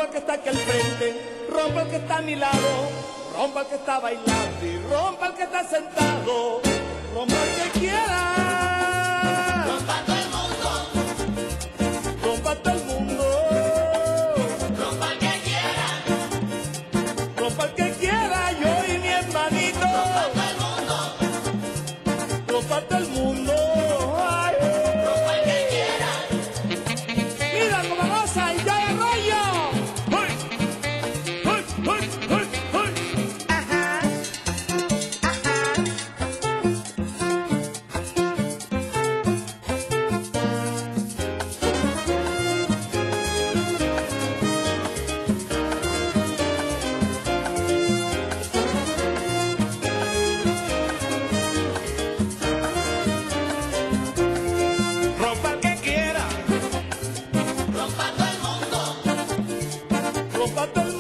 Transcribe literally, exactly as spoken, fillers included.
rompa el que está aquí al frente, rompa el que está a mi lado, rompa el que está bailando y rompa el que está sentado, rompa el que quiera. Rompa todo el mundo, Rompa todo el mundo, rompa el que quiera, rompa el que quiera, yo y mi hermanito. rompa todo el mundo, Rompa todo el mundo, ay. rompa el que quiera, Mira cómo goza y ya el rollo. ¡Uy! ¡Uy! ¡Uy! ¡Uy! ¡Uy! Ajá, ajá. Rompa el que quiera, rompa todo el mundo. rompa todo el